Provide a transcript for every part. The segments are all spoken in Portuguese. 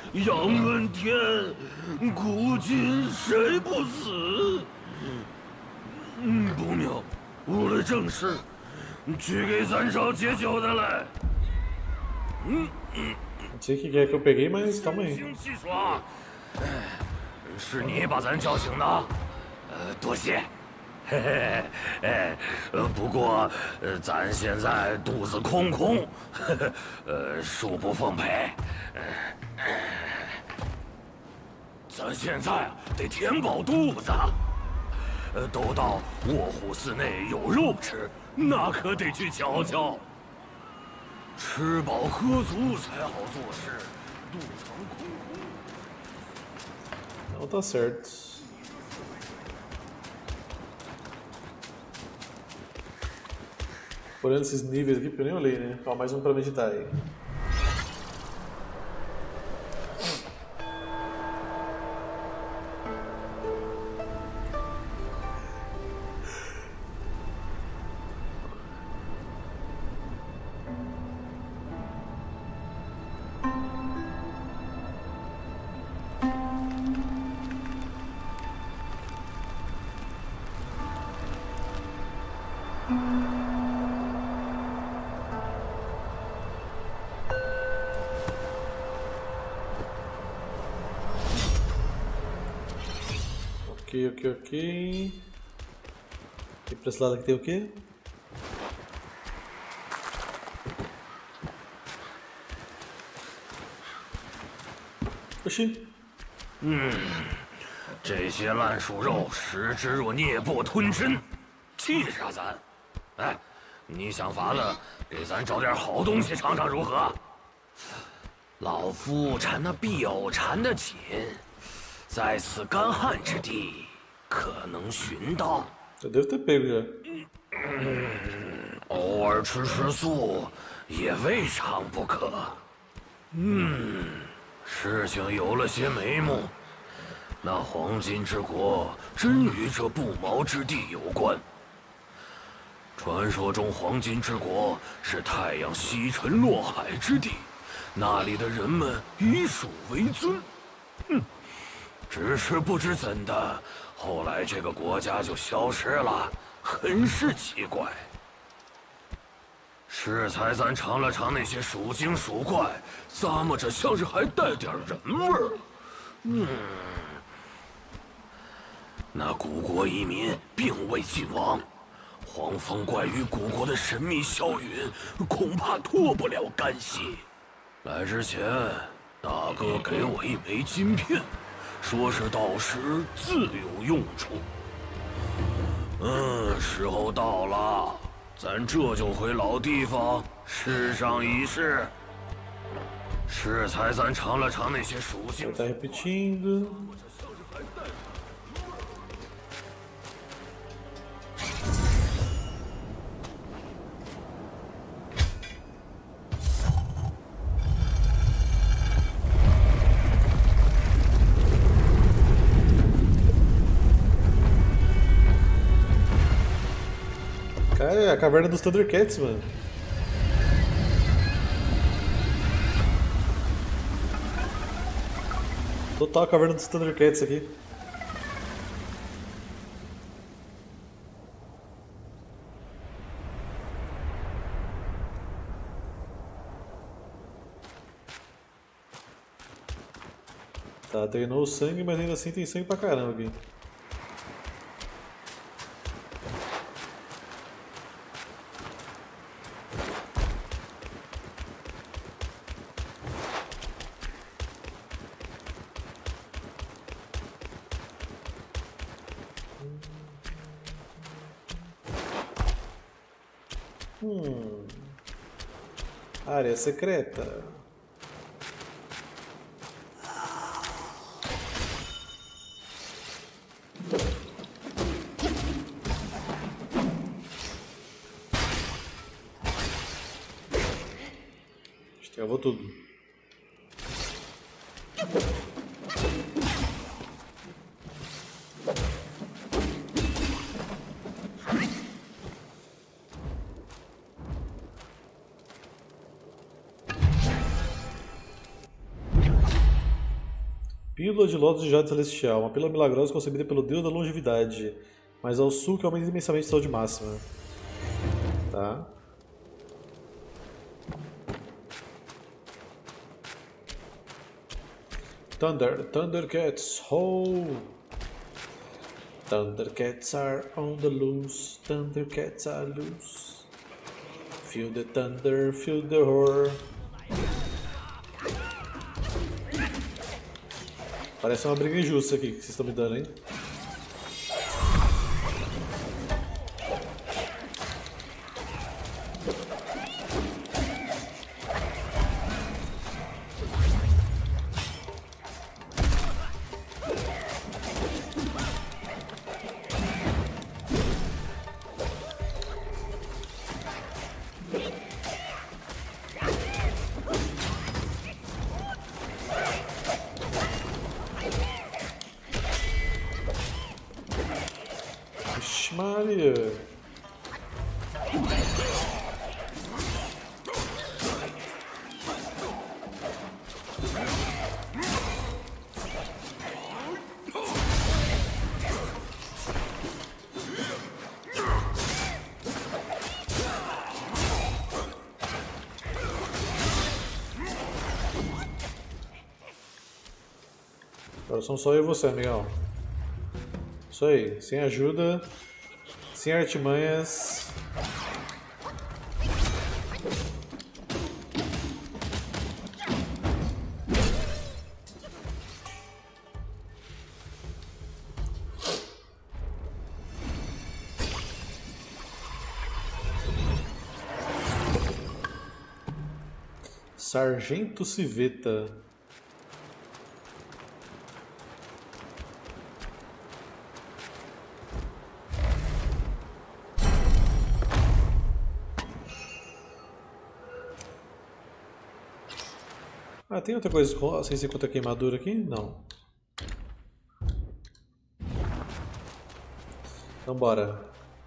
杨问天，古今谁不死？不妙，误了正事，去给咱找解酒的来。 Não sei o que é que eu peguei, mas calma aí. 气爽，是你把咱叫醒的，多谢。嘿嘿，不过咱现在肚子空空，恕不奉陪。咱现在啊得填饱肚子。都到卧虎寺内有肉吃，那可得去瞧瞧。吃饱喝足才好做事，肚肠空空。 Não tá certo. Olhando esses níveis aqui, porque eu nem olhei, né? Ó, mais um pra meditar aí. Ok. E pra esse lado aqui tem o quê? Oxi. 这些烂鼠肉食之若孽魄吞身，气杀咱！哎，你想法子给咱找点好东西尝尝如何？老夫馋那必偶馋得紧，在此干旱之地，可能寻到。 Eu devo ter pego já. 偶尔吃素也未尝不可。事情有了些眉目，那黄金之国真与这不毛之地有关。传说中，黄金之国是太阳西沉落海之地，那里的人们以鼠为尊。只是不知怎的，后来这个国家就消失了，很是奇怪。 适才咱尝了尝那些鼠精鼠怪，咂摸着像是还带点人味儿。那古国移民并未尽亡，黄风怪与古国的神秘消云，恐怕脱不了干系。来之前，大哥给我一枚金片，说是到时自有用处。时候到了。 咱这就回老地方试上一试。适才咱尝了尝那些属性。 Tá repetindo. Cara, é a caverna dos Thundercats, mano. Total a caverna dos Thundercats aqui. Tá, treinou o sangue, mas ainda assim tem sangue pra caramba aqui. Área secreta. Destravou tudo. Pílula de Lótus de Jade Celestial. Uma pílula milagrosa concebida pelo Deus da Longevidade. Mas ao sul que aumenta imensamente a saúde máxima. Tá. Thundercats, ho! Thundercats are on the loose. Thundercats are loose. Feel the thunder, feel the horror. Parece uma briga injusta aqui que vocês estão me dando, hein? Maria. Agora são só eu e você, amigão. Isso aí, sem ajuda. Sem artimanhas. Sargento Civeta. Ah, tem outra coisa sem ser contra queimadura aqui? Não. Então bora.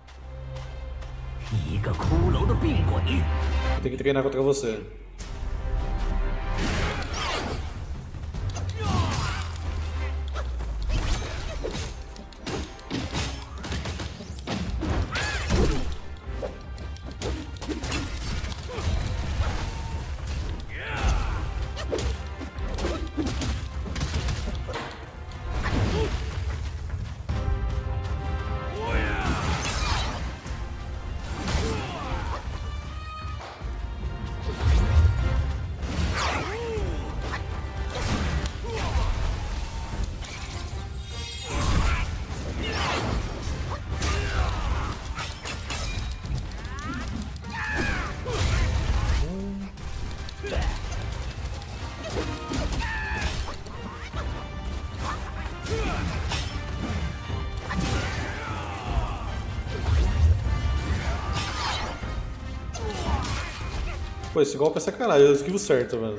Tem que treinar contra você. Pô, esse golpe é sacanagem, eu esquivo certo, mano.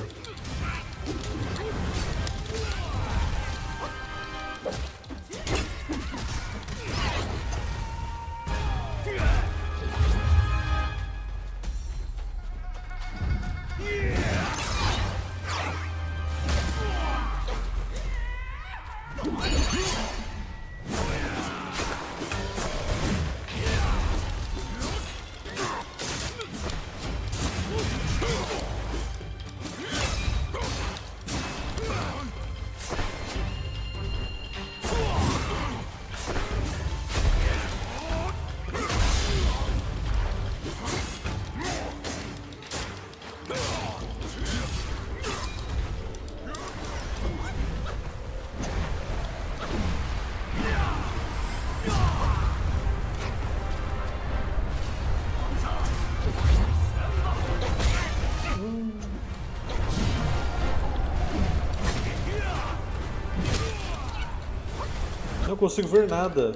Não consigo ver nada.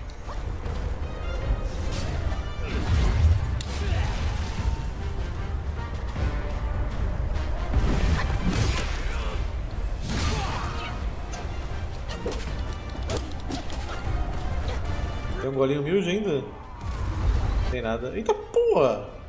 Tem um golinho humilde ainda? Não tem nada. Eita porra!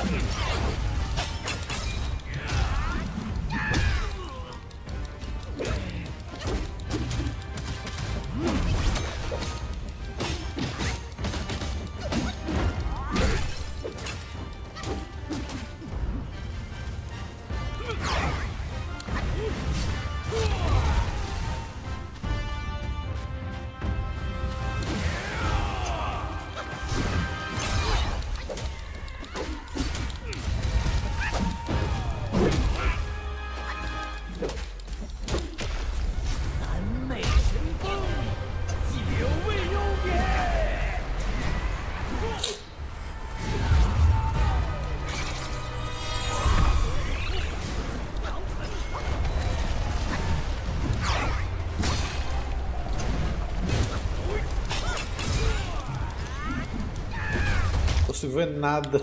Não consigo ver nada.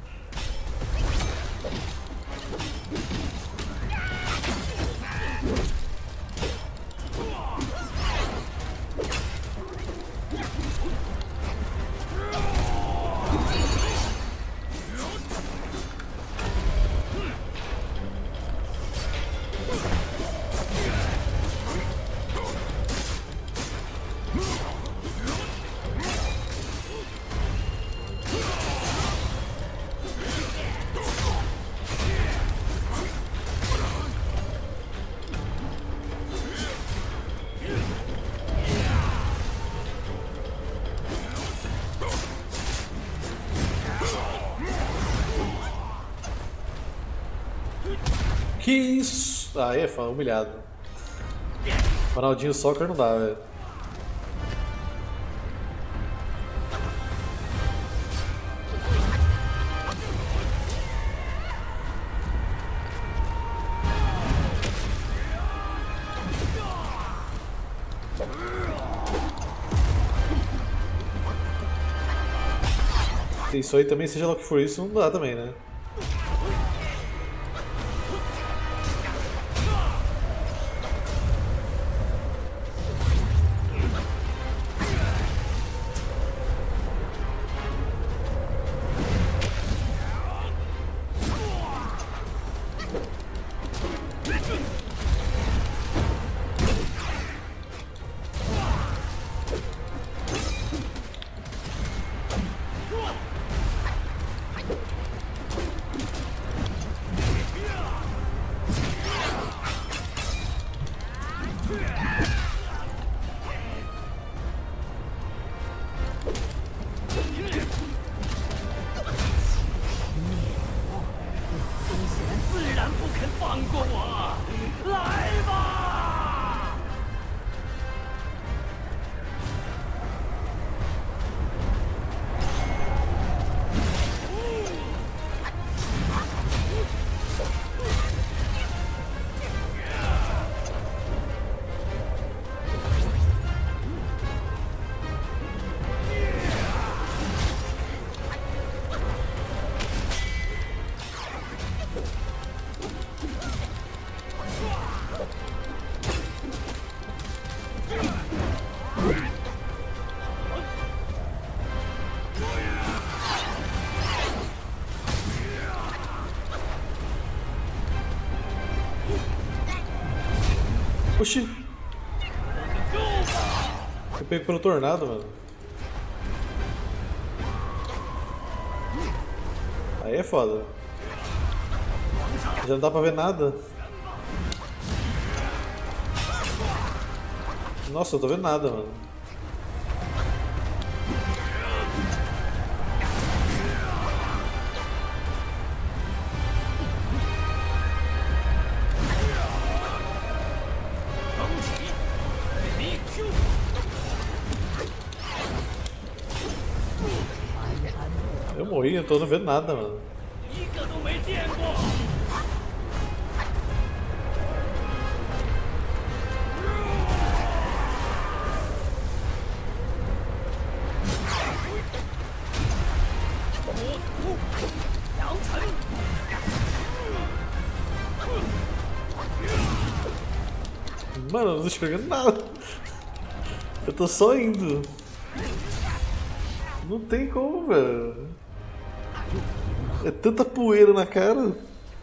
Que isso? Aí é fã, humilhado. Ronaldinho Soccer não dá, velho. Isso aí também, seja lá o que for isso, não dá também, né? Oxi! Fui pego pelo tornado, mano. Aí é foda. Já não dá pra ver nada. Nossa, eu tô vendo nada, mano. Eu morri, eu tô não vendo nada, mano. Mano, eu não tô enxergando nada. Eu tô só indo. Não tem como, velho. É tanta poeira na cara.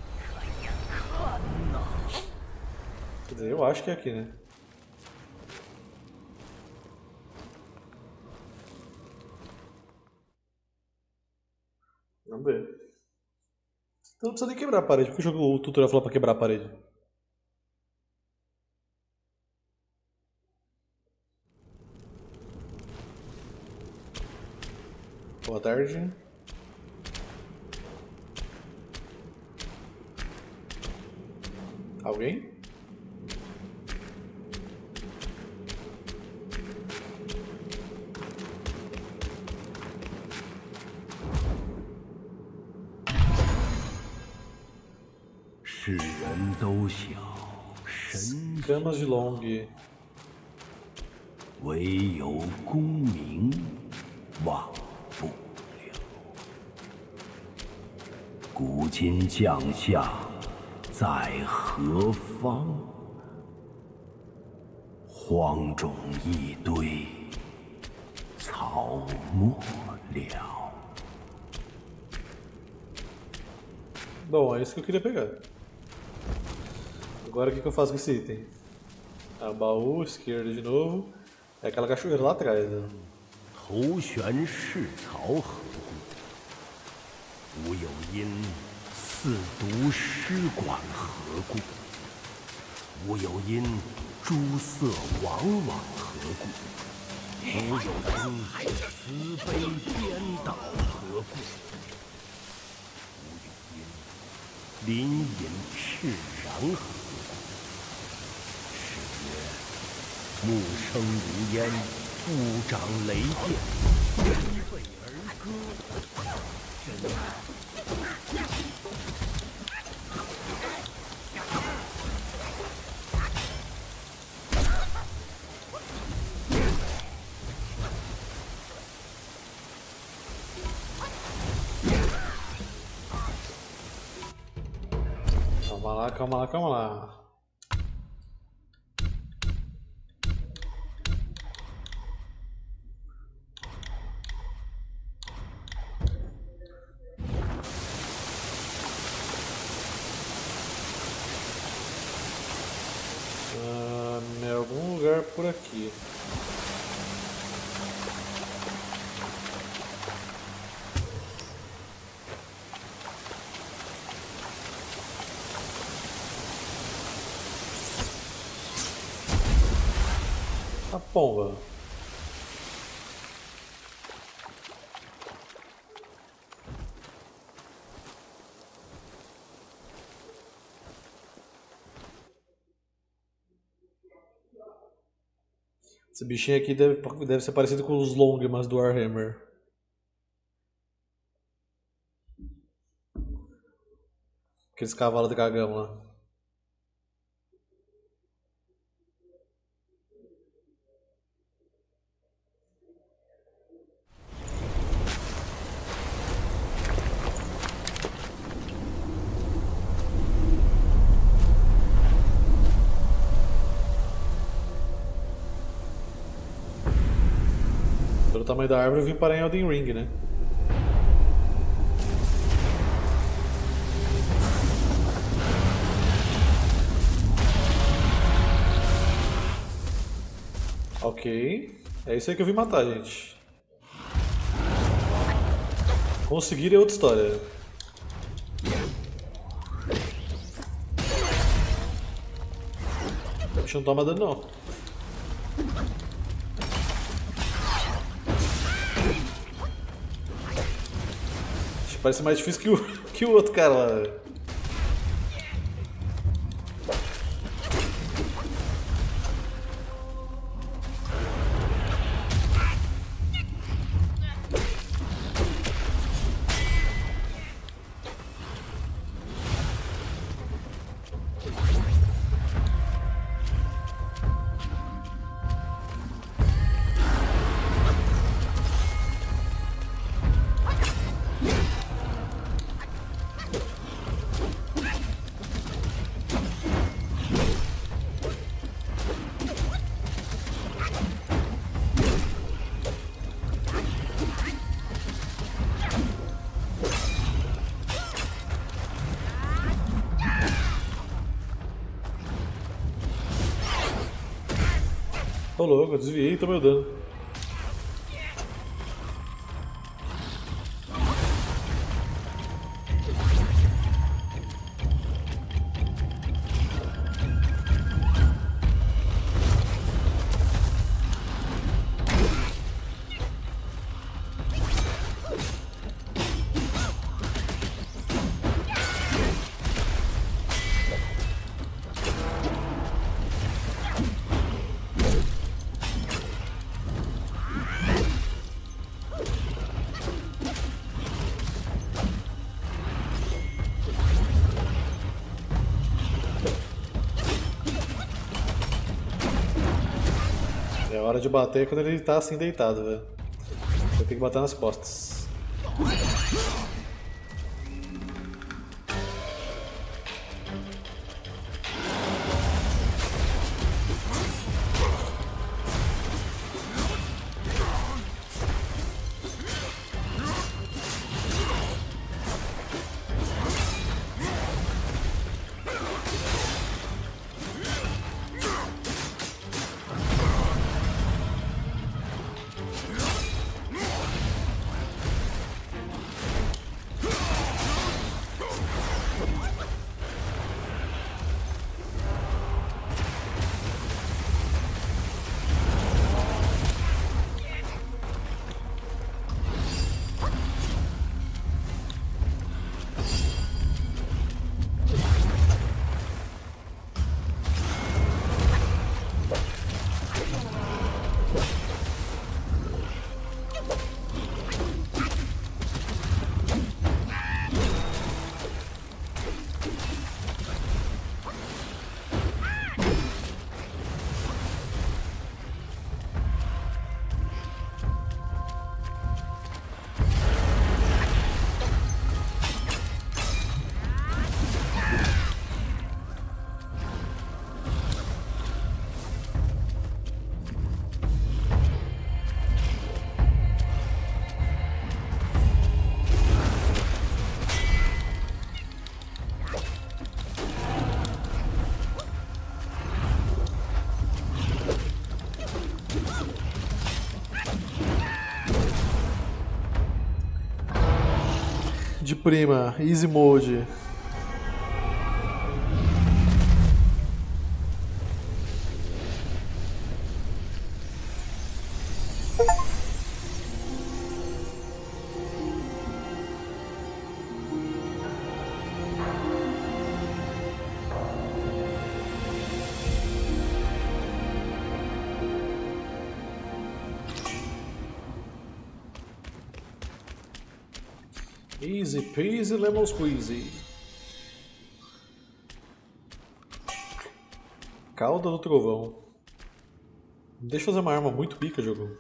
Quer dizer, eu acho que é aqui, né? Vamos ver. Então não precisa nem quebrar a parede. Por que o tutorial falou pra quebrar a parede? Boa tarde. Alguém? Camas de Long. 唯有功名忘不了。古今将相在何方？荒冢一堆，草没了。 Bom, é isso que eu queria pegar. Agora o que eu faço com esse item? Ah, baú, esquerda de novo. É aquela cachoeira lá atrás, né? 头悬是草何故？吾有因四读诗馆何故？吾有因诸色往往何故？吾有因慈悲颠倒何故？吾有因林隐赤然何故？是曰：木生如烟，不长雷电，人为而歌。真。 Calma lá, calma lá, calma lá. Em algum lugar por aqui. A pomba. Esse bichinho aqui deve ser parecido com os Longmas do Warhammer. Aqueles cavalos dragão lá. Pelo tamanho da árvore eu vim parar em Elden Ring, né? Ok. É isso aí que eu vim matar, gente. Conseguir é outra história. O bicho não toma dano, não. Parece mais difícil que o outro cara lá. Ô louco, eu desviei e tomei o dano. É hora de bater quando ele tá assim deitado, velho. Você tem que bater nas costas. De prima, easy mode. Easy peasy lemon squeezy. Cauda do trovão. Deixa eu fazer uma arma muito pica, jogo.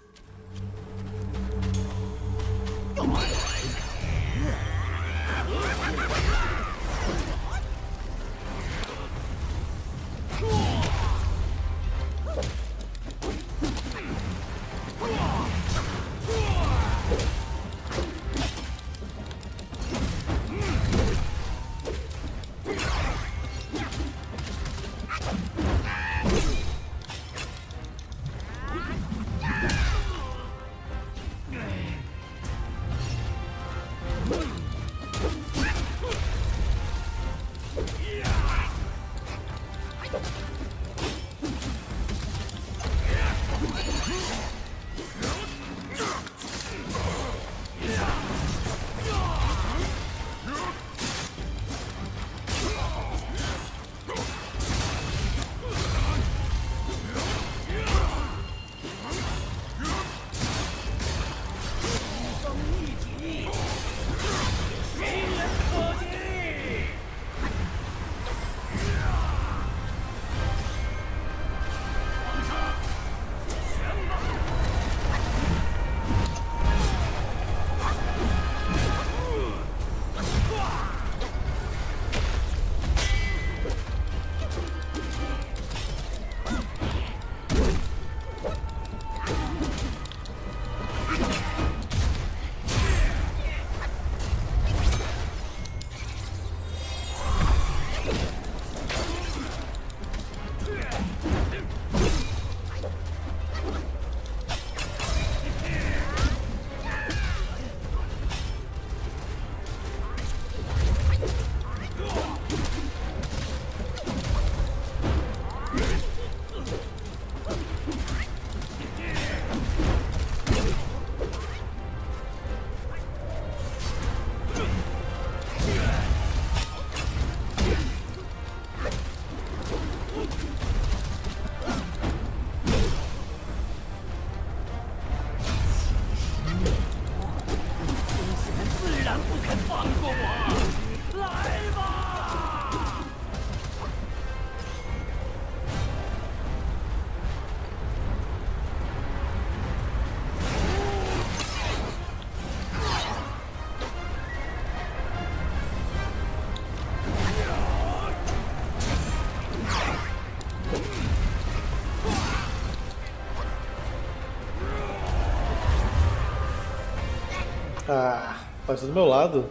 Ah, parece do meu lado.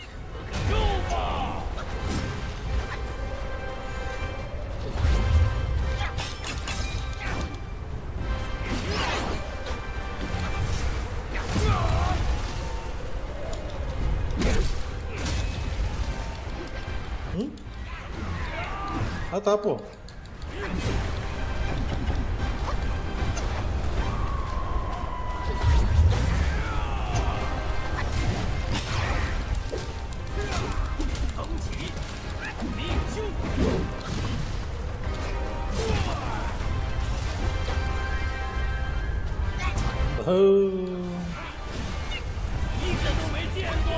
Ah tá, pô. Oh. 一个都没见过。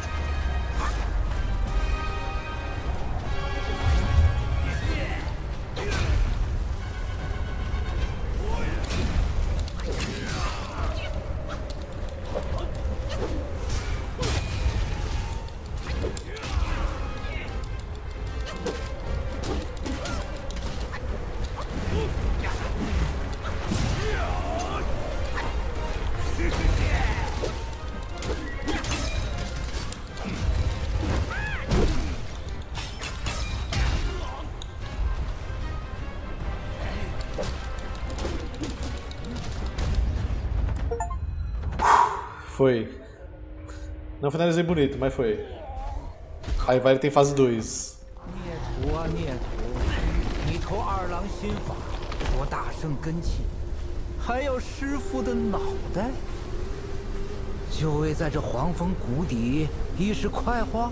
Foi. Não finalizei bonito, mas foi. Aí vai, tem fase 2. 孽徒啊孽徒，你投二郎心法，夺大圣根器，还要师傅的脑袋，就为在这黄风谷底一时快活。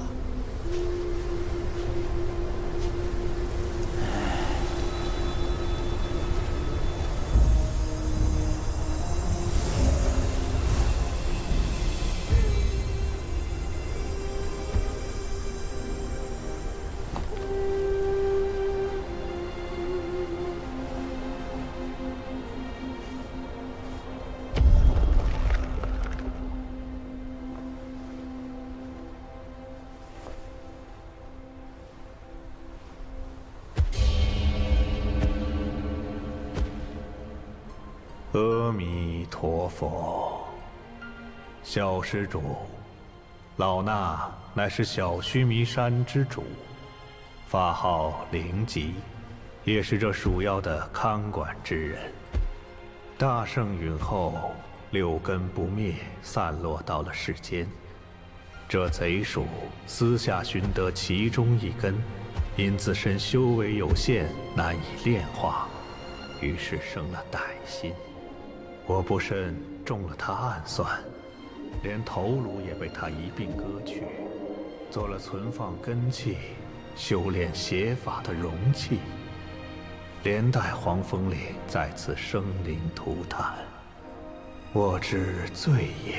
阿弥陀佛，小施主，老衲乃是小须弥山之主，法号灵吉，也是这蜀妖的看管之人。大圣陨后，六根不灭，散落到了世间。这贼鼠私下寻得其中一根，因自身修为有限，难以炼化，于是生了歹心。 我不慎中了他暗算，连头颅也被他一并割去，做了存放根器、修炼邪法的容器，连带黄风岭再次生灵涂炭，我之罪也。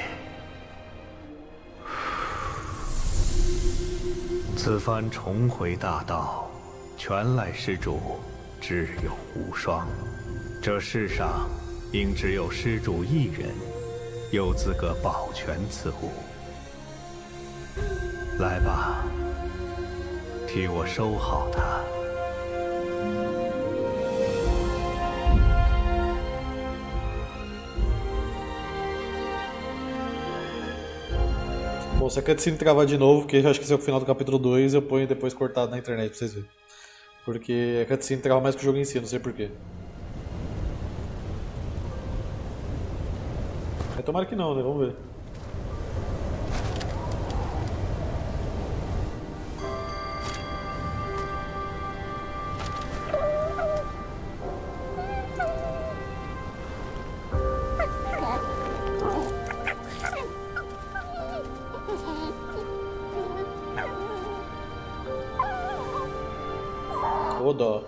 此番重回大道，全赖施主智勇无双，这世上。 应只有施主一人有资格保全此物。来吧，替我收好它。 Bom, se a cutscene travar de novo, porque eu acho que esse é o final do capítulo 2, eu ponho depois cortado na internet pra vocês verem. Porque a cutscene trava mais que o jogo em si, não sei porquê. Tomara que não, né? Vamos ver. Ô dó.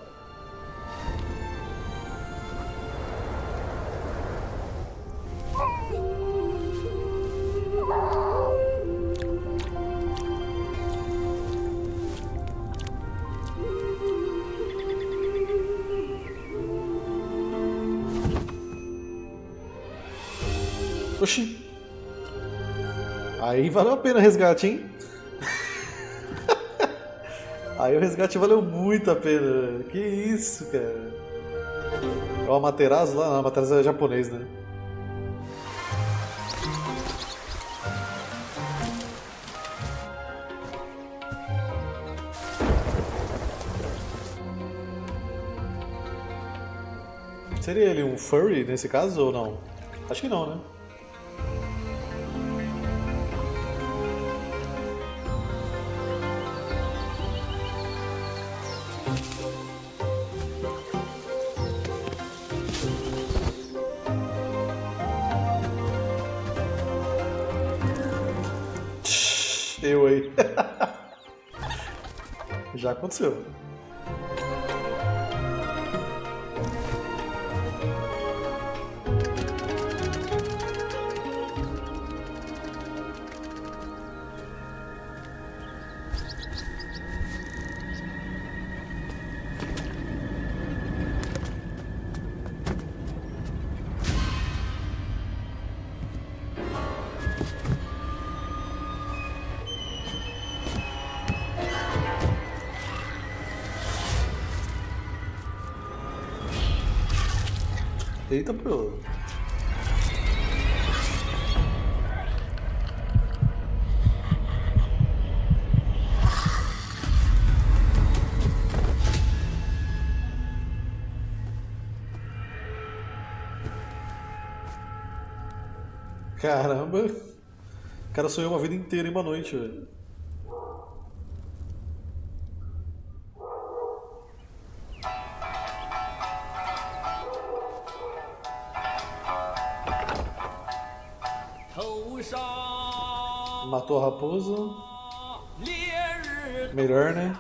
Oxi. Aí valeu a pena o resgate, hein? Aí o resgate valeu muito a pena. Que isso, cara. É o Amaterasu lá? Não, o Amaterasu é japonês, né? Seria ele um furry nesse caso ou não? Acho que não, né? Eu aí. Já aconteceu. Eita, pô. Caramba. O cara sonhou uma vida inteira em uma noite, velho. Matou a raposa. Melhor, né?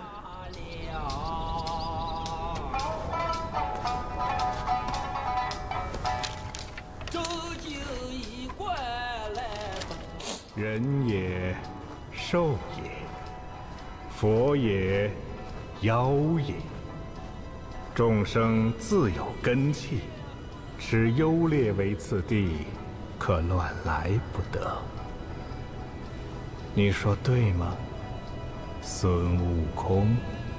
人也，兽也，佛也，妖也。众生自有根器，持优劣为次第，可乱来不得。你说对吗，孙悟空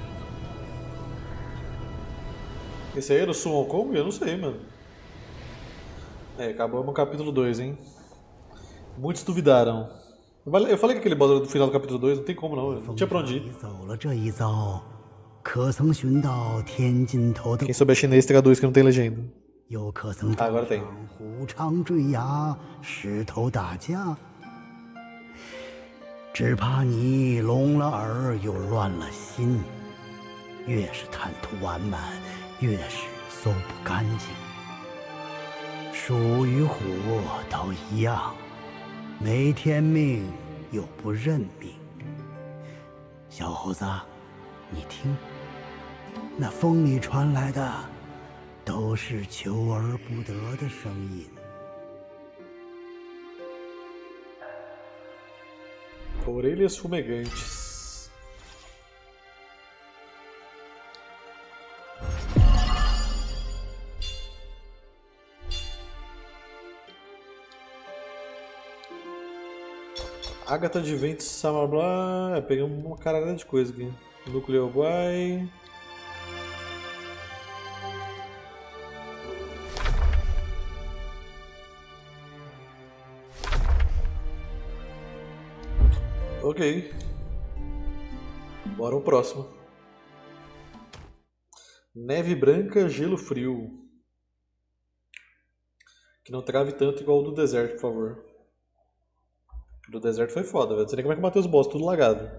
？Esse aí era o Sun Wukong? Eu não sei, mano. É, acabamos o capítulo 2, hein? Muitos duvidaram. Eu falei que aquele boss do final do capítulo 2 não tem como não, não tinha pra onde ir. Quem souber chinês traduz que não tem legenda. Ah, agora tem. 只怕你聋了耳又乱了心，越是贪图完满，越是搜不干净。鼠与虎都一样，没天命又不认命。小猴子，你听，那风里传来的都是求而不得的声音。 Orelhas fumegantes. Ágata de Ventos, Samablá. Pegamos uma caralhada de coisa aqui. Núcleo Guai. Ok. Bora o próximo. Neve branca, gelo frio. Que não trave tanto igual o do deserto, por favor. O do deserto foi foda, velho. Não sei nem como é que eu matei os boss, tudo lagado.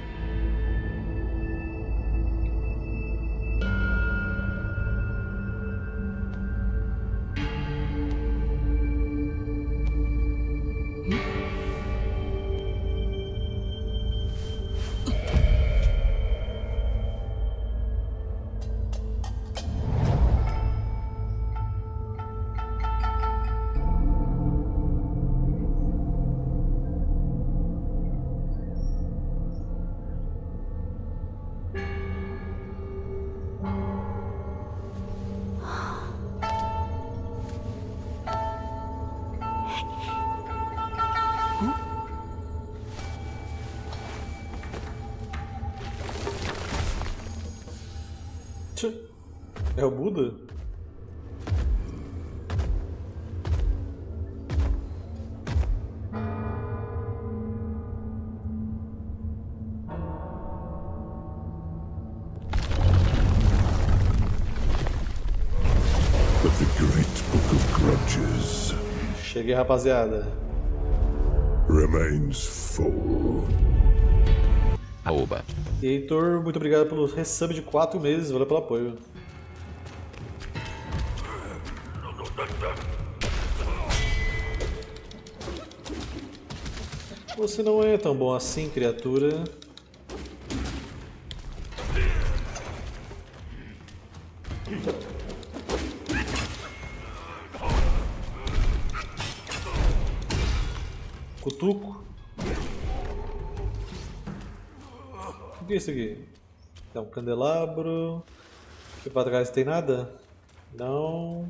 É o Buda? The victor Cheguei, rapaziada. Remains full. Aoba. E Heitor, muito obrigado pelo resub de 4 meses, valeu pelo apoio. Você não é tão bom assim, criatura. Cutuco. O que é isso aqui? É um candelabro. Aqui pra trás tem nada? Não.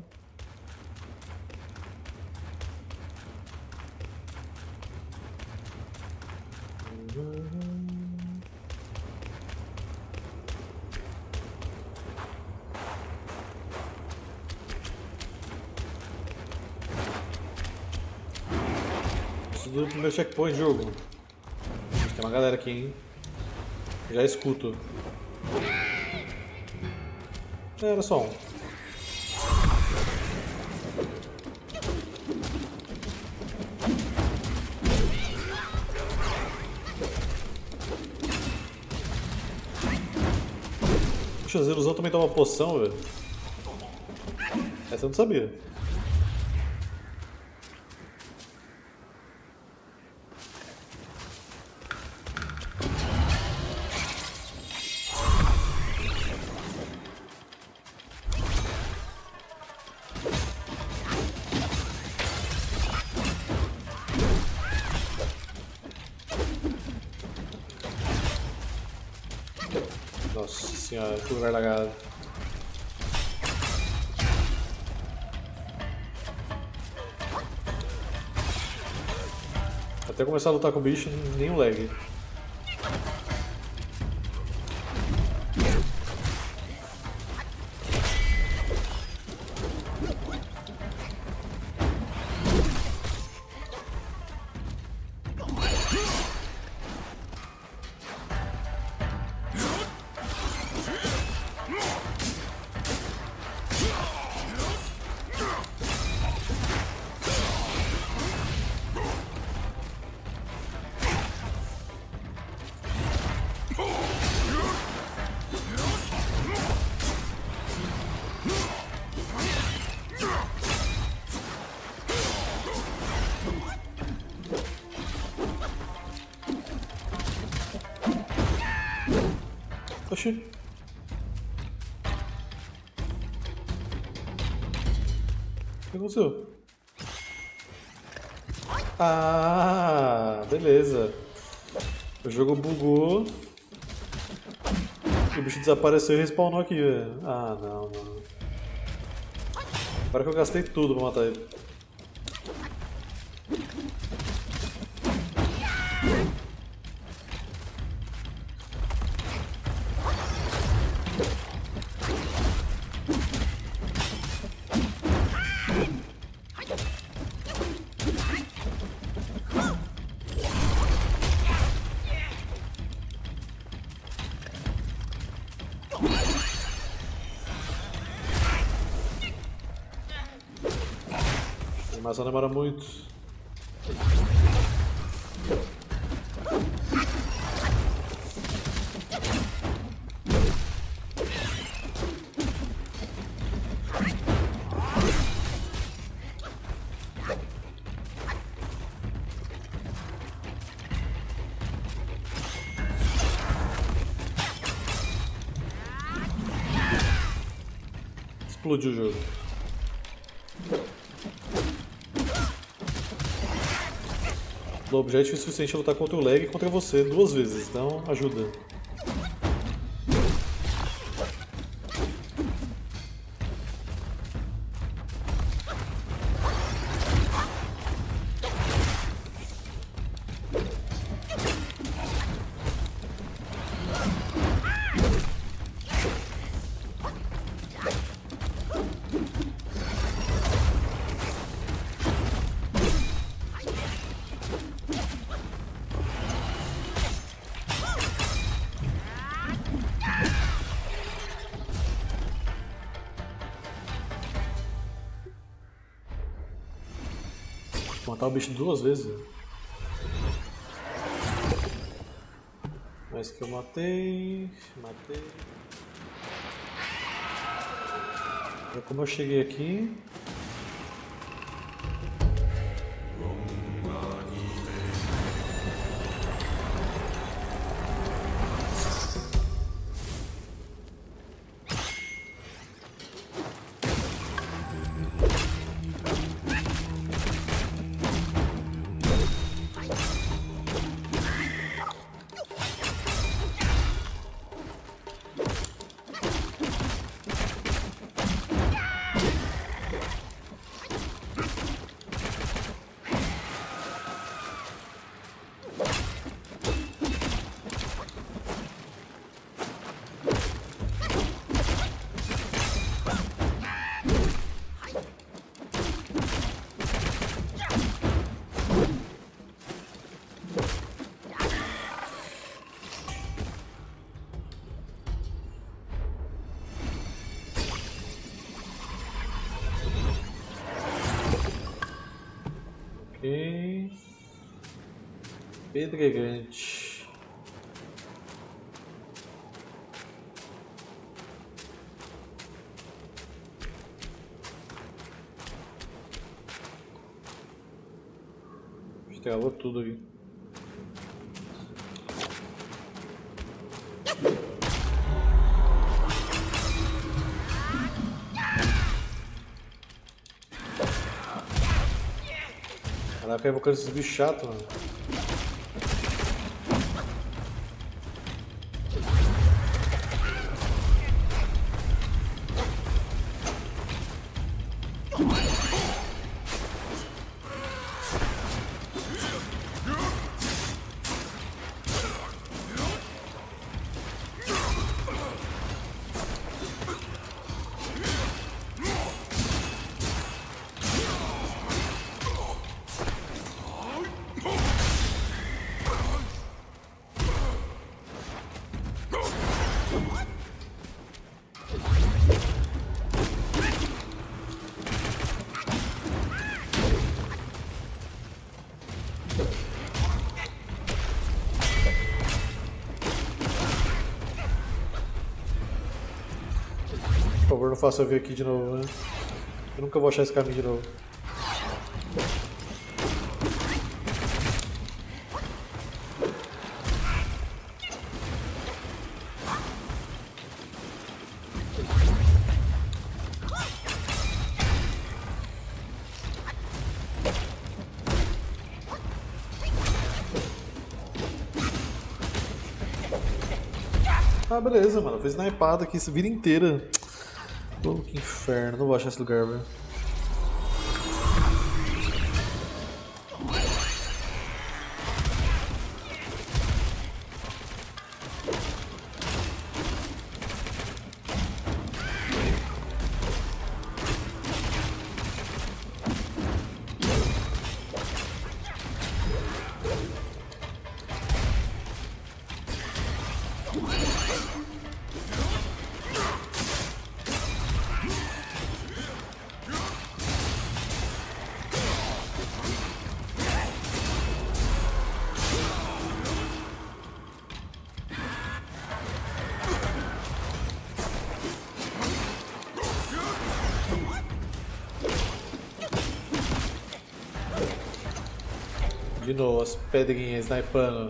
Isso do primeiro checkpoint, jogo. Tem uma galera aqui, hein? Já escuto. Era só um. Puxa, a Zeruzão também toma poção, velho. Essa eu não sabia. Nossa senhora, que lugar lagado. Até começar a lutar com o bicho, nenhum lag. Oxi. O que aconteceu? Ah, beleza. O jogo bugou. O bicho desapareceu e respawnou aqui, velho. Ah, não, mano. Agora que eu gastei tudo pra matar ele. A animação demora muito. Explodiu o jogo. O objetivo é suficiente a lutar contra o lag e contra você 2 vezes, então ajuda. matar o bicho 2 vezes. Mas que eu matei. Como eu cheguei aqui. Pedregante. Estrelou tudo aqui. Caraca, evocando esses bichos chatos, mano. Por favor, não faça eu vir aqui de novo, né? Eu nunca vou achar esse caminho de novo. Ah, beleza, mano. Fez snipada aqui essa vida inteira. Oh, que inferno. Não vou achar esse lugar, velho. De novo, as pedrinhas snipando.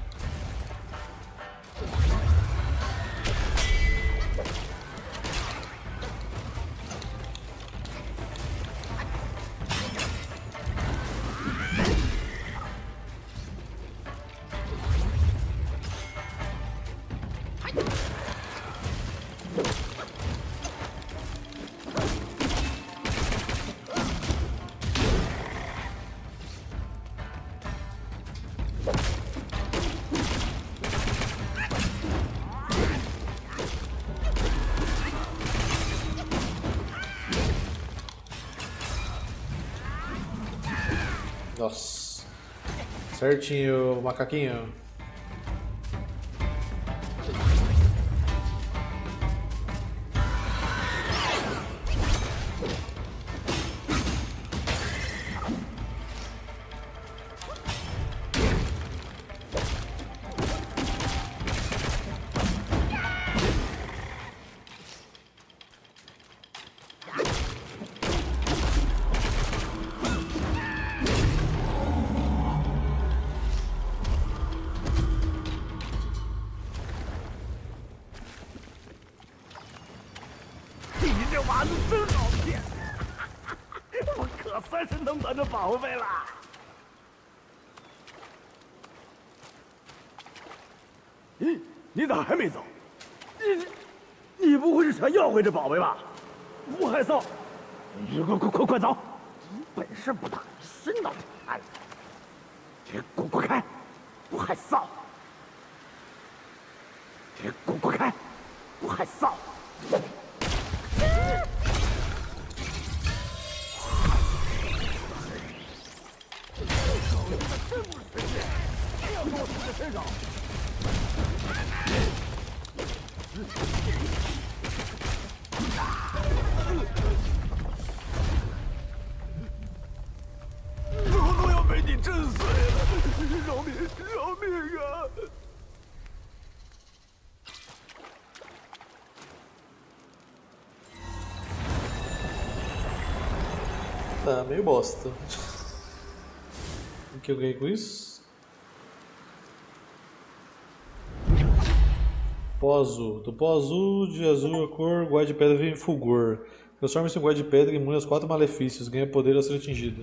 Nossa. Certinho, macaquinho. 法子真好骗，我可算是弄到这宝贝了。你咋还没走？你不会是想要回这宝贝吧？不害臊！快走！本事不大，谁脑袋大？滚开！不害臊！滚开！不害臊！真不是随便，非要给我出在身上！我都要被你震碎了！饶命啊！ Tá, meio bosta. O que eu ganhei com isso? Pó azul. Do pó azul, de azul a cor, guarda de pedra vem fulgor. Transforma-se em guarda de pedra imune aos 4 malefícios. Ganha poder ao ser atingido.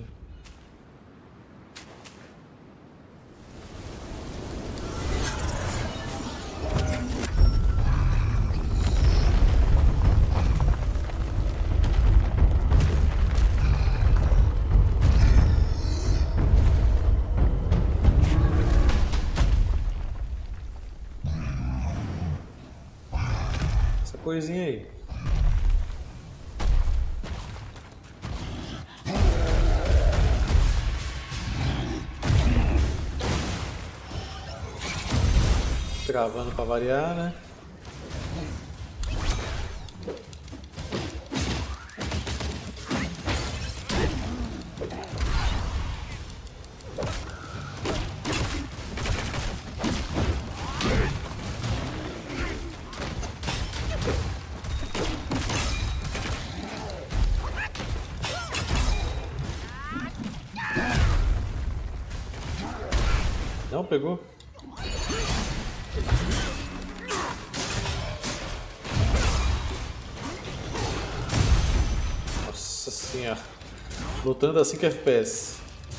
Coisinha aí. Travando para variar, né? Não pegou? Nossa senhora. Lutando assim que FPS.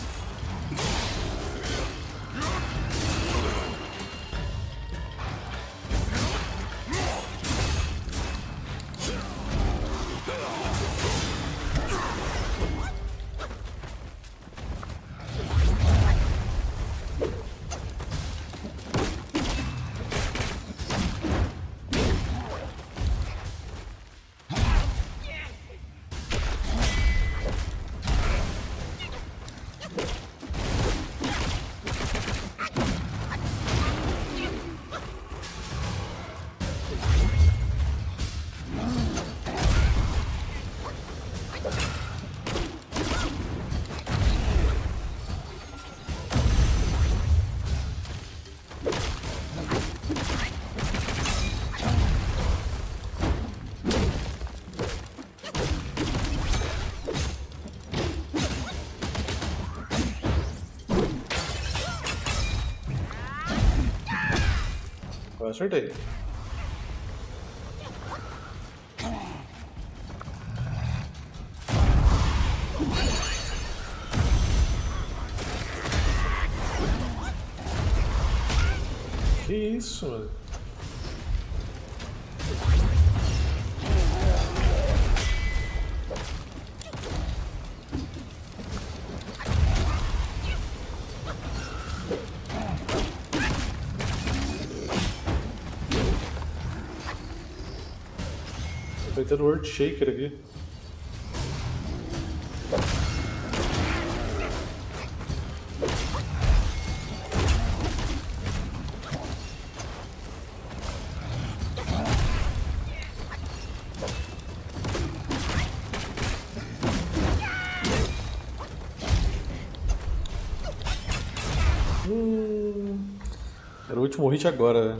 Eu acertei. Que isso, mano? Aproveitando o Earth Shaker aqui. Era o último hit agora, né?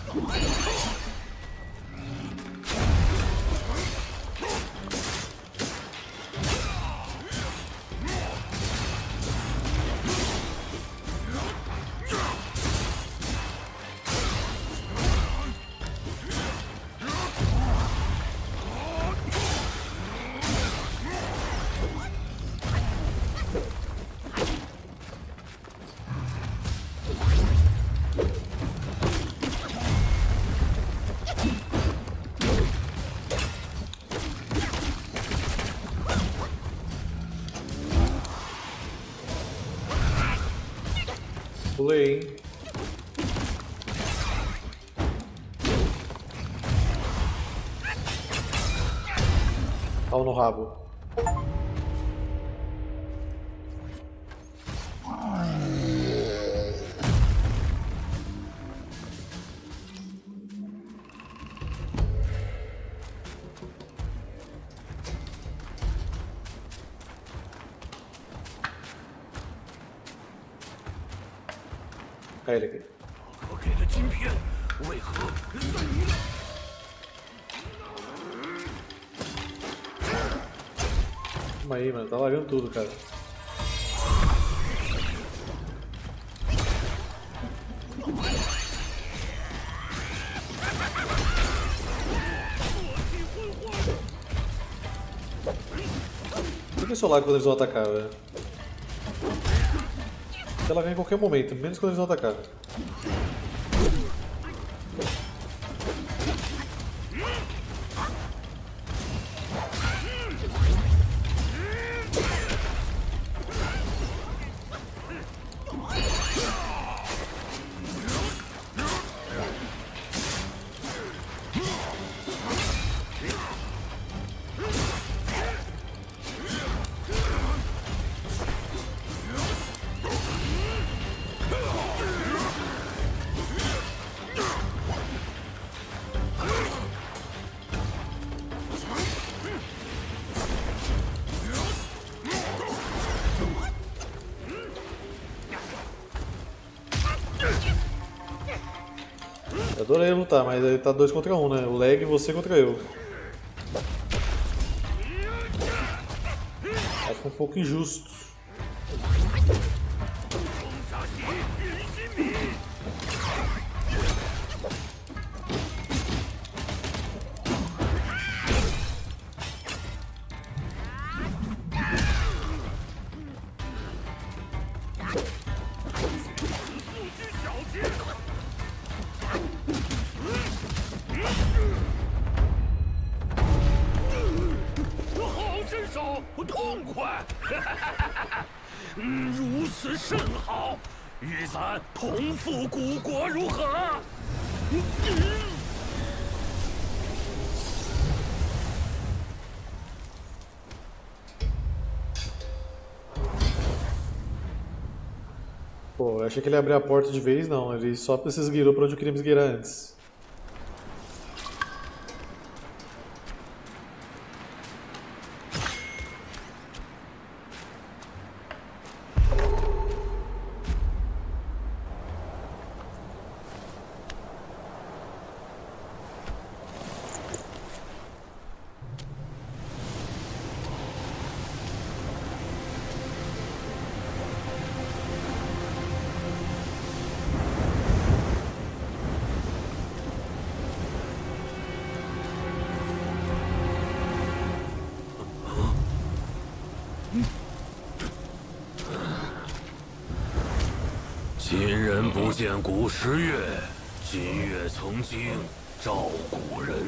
Pulei, hein? Pau no rabo. Cai ele aqui. 我给的晶片为何在你那？ Calma aí, mano. Tá largando tudo, cara. Por que só larga quando eles vão atacar, velho? Ela vem em qualquer momento, menos quando eles vão atacar. Eu adorei lutar, mas aí tá 2 contra 1, né? O lag e você contra eu. Acho um pouco injusto. 如此甚好，与咱同赴古国如何？ Pô, eu achei que ele ia abrir a porta de vez, não. Ele só se esgueirou pra onde eu queria me esgueirar antes. 今人不见古时月，今月曾经照古人。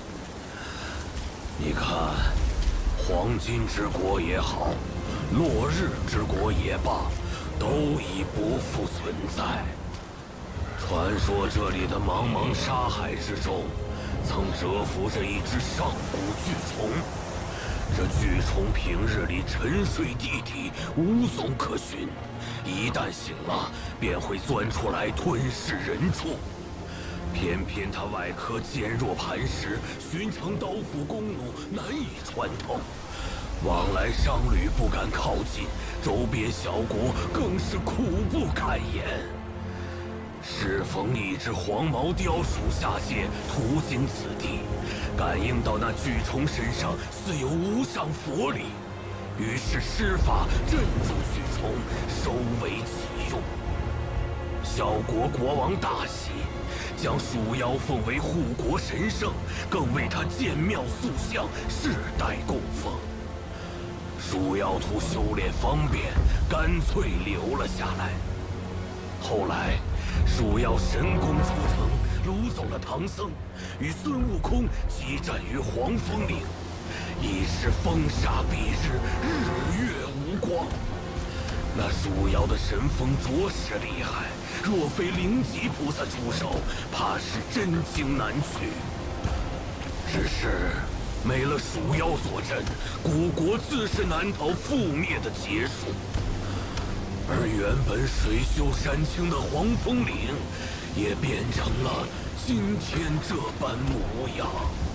你看，黄金之国也好，落日之国也罢，都已不复存在。传说这里的茫茫沙海之中，曾蛰伏着一只上古巨虫。这巨虫平日里沉睡地底，无踪可寻。 一旦醒了，便会钻出来吞噬人畜。偏偏它外壳坚若磐石，寻常刀斧弓弩难以穿透，往来商旅不敢靠近，周边小国更是苦不堪言。 适逢一只黄毛雕鼠下界，途经此地，感应到那巨虫身上似有无上佛力，于是施法镇住巨虫，收为己用。小国国王大喜，将鼠妖奉为护国神圣，更为他建庙塑像，世代供奉。鼠妖图修炼方便，干脆留了下来。后来，鼠妖神功出城，掳走了唐僧，与孙悟空激战于黄风岭，已是风沙蔽日，日月无光。那鼠妖的神风着实厉害，若非灵吉菩萨出手，怕是真经难取。只是没了鼠妖坐镇，古国自是难逃覆灭的劫数。而原本水秀山清的黄风岭，也变成了今天这般模样。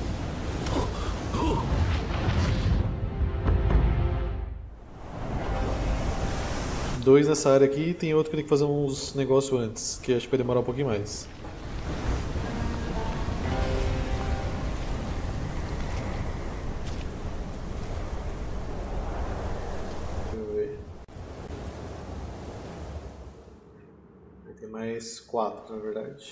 Dois nessa área aqui e tem outro que tem que fazer uns negócios antes, que acho que vai demorar um pouquinho mais. Deixa eu ver. Tem mais 4 na verdade.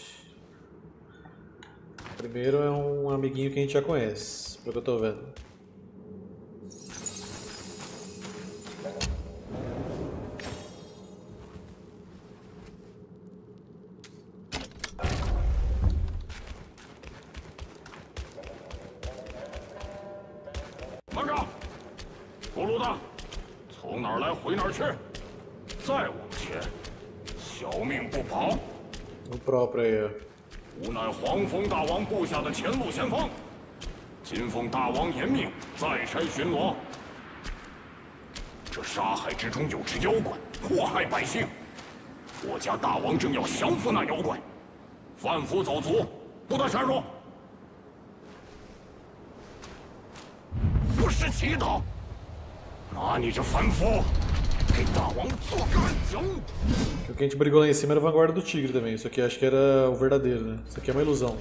O primeiro é um amiguinho que a gente já conhece, pelo que eu tô vendo. O próprio aí. 无奈黄风大王部下的前路先锋，今奉大王严命，再山巡逻。这沙海之中有只妖怪，祸害百姓。我家大王正要降服那妖怪，贩夫走卒，不得擅入。不识祈祷，拿你这凡夫给大王做个暗奖。 O que a gente brigou lá em cima era a vanguarda do tigre também. Isso aqui acho que era o verdadeiro, né? Isso aqui é uma ilusão.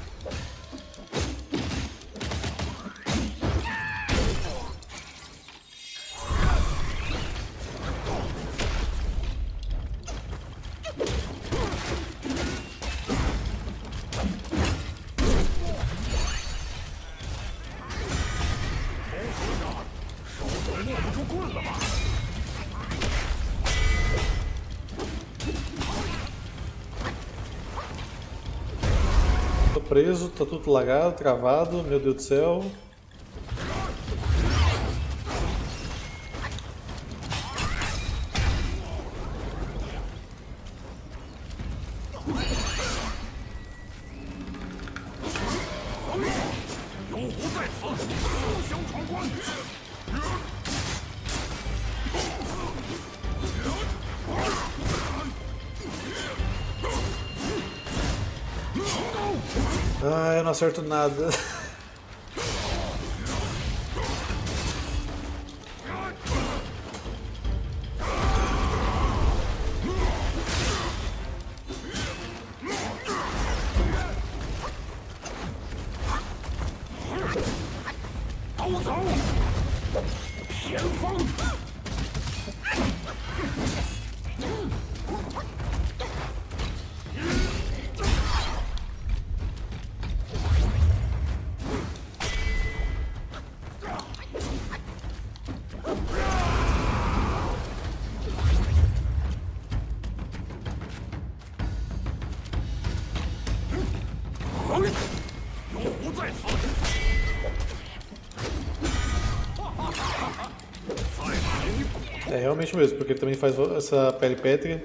Preso, tá tudo lagado, travado, meu Deus do céu. Ah, eu não acerto nada. É realmente mesmo, porque ele também faz essa peripétria.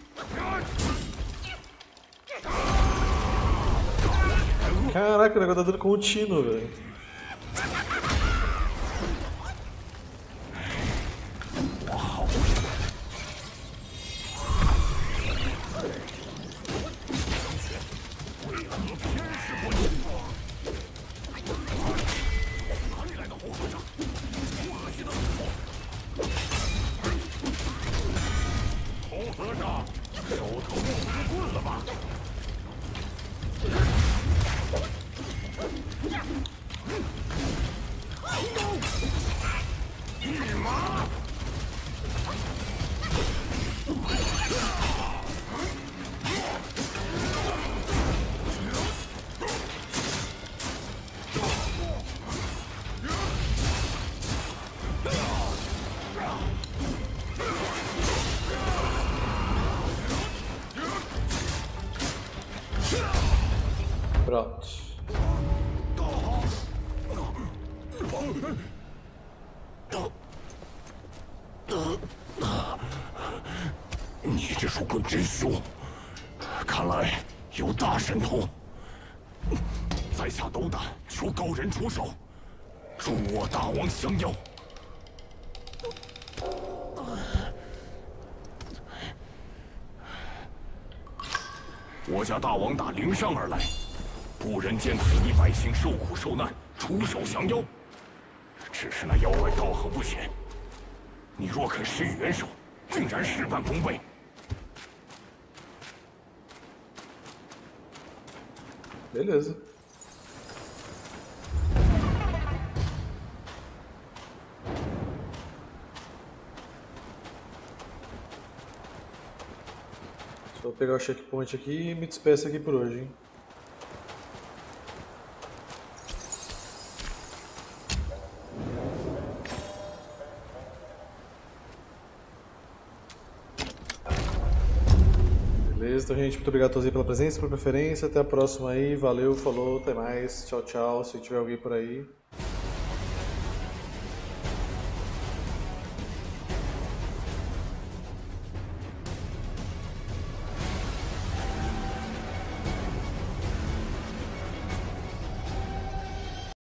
Caraca, o negócio tá dando contínuo, velho. Pronto. 你这树棍真凶，看来有大神通。在下斗胆，求高人出手，助我大王降妖。我家大王打灵山而来，不忍见此地百姓受苦受难，出手降妖。只是那妖怪道行不浅，你若肯施予援手，定然事半功倍。 Beleza. Só pegar o checkpoint aqui e me despeço aqui por hoje, hein? Beleza, então, gente, muito obrigado a todos aí pela presença, pela preferência. Até a próxima aí. Valeu, falou, até mais. Tchau, tchau. Se tiver alguém por aí.